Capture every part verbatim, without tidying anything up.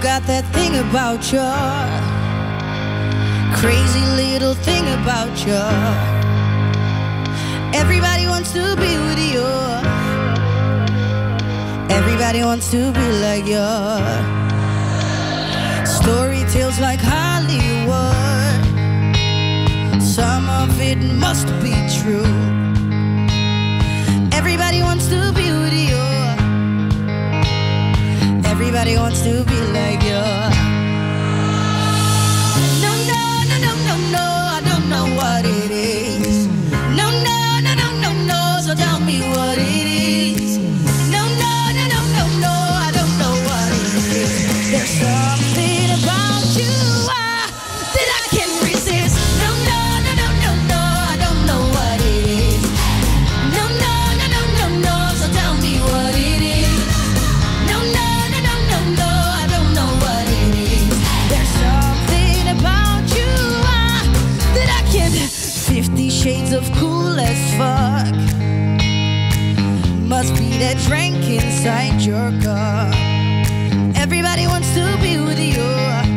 got that thing about you, crazy little thing about you. Everybody wants to be with you. Everybody wants to be like you. Story tales like Hollywood, some of it must be true. Everybody wants to be with you. Everybody wants to be like you. No, no, no, no, no, no, I don't know what it is. No, no, no, no, no, no, so tell me what it is. No, no, no, no, no, no, I don't know what it is. There's something about you uh, that I can't resist. No, no, no, no, no, no, I don't know what it is. No, no, no, no, no, no, so tell me what it is. No, no, no, no, no, no, I don't know what it is. There's something about you uh, that I can't. Fifty shades of cool as fuck. Must be that drink inside your cup. Everybody wants to be with you.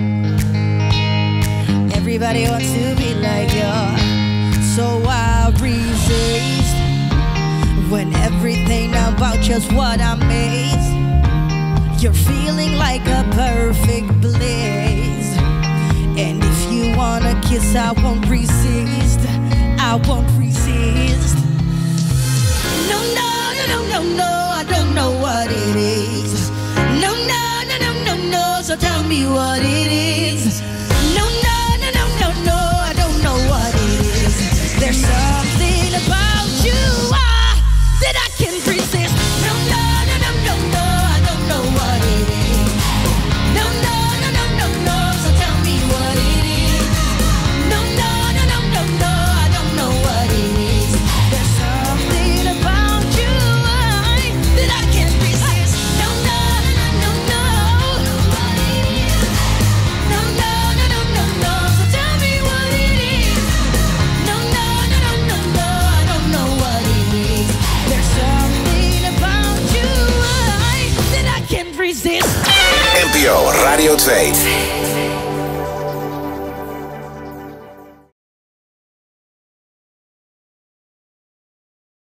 Everybody wants to be like you. So I resist when everything about you's what I miss. You're feeling like a perfect bliss. And if you wanna kiss, I won't resist. I won't resist. No, no, no, no, no, no, I don't know what it is. No, no, no, no, no, no, so tell me what it is. No, no, no, no, no, no, I don't know what it is. There's something about you uh, that I can't resist. No, no, no, no, no, no, I don't know what it is. No, no, no, no, no, no, so tell me what it is. No, no, no, no, no, no, I don't know what it is. There's something about you uh, that I can't resist. No, no, no, no, no, no, no, no, no, no, no, so tell me what it is. No, no, no, no, no, no, I don't know what it is. There's something about you uh, that I can't resist. N P O Radio twee.